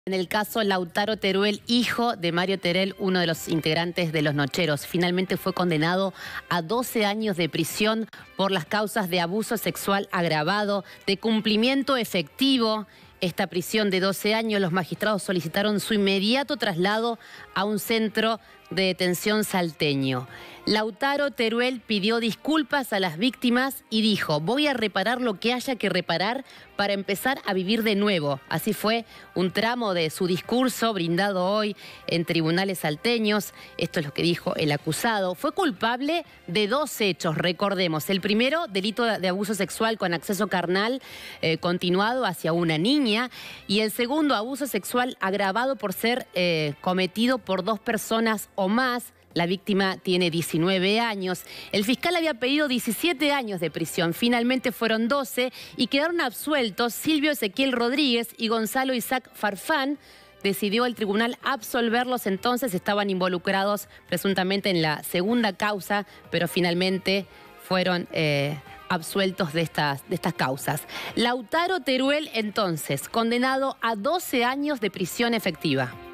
En el caso Lautaro Teruel, hijo de Mario Teruel, uno de los integrantes de Los Nocheros, finalmente fue condenado a 12 años de prisión por las causas de abuso sexual agravado, de cumplimiento efectivo. Esta prisión de 12 años, los magistrados solicitaron su inmediato traslado a un centro de detención salteño. Lautaro Teruel pidió disculpas a las víctimas y dijo: voy a reparar lo que haya que reparar para empezar a vivir de nuevo. Así fue un tramo de su discurso brindado hoy en tribunales salteños. Esto es lo que dijo el acusado. Fue culpable de 2 hechos, recordemos. El primero, delito de abuso sexual con acceso carnal continuado hacia una niña. Y el segundo, abuso sexual agravado por ser cometido por 2 personas o más. La víctima tiene 19 años. El fiscal había pedido 17 años de prisión. Finalmente fueron 12 y quedaron absueltos Silvio Ezequiel Rodríguez y Gonzalo Isaac Farfán. Decidió el tribunal absolverlos entonces. Estaban involucrados presuntamente en la segunda causa, pero finalmente fueron absueltos de estas causas. Lautaro Teruel, entonces, condenado a 12 años de prisión efectiva.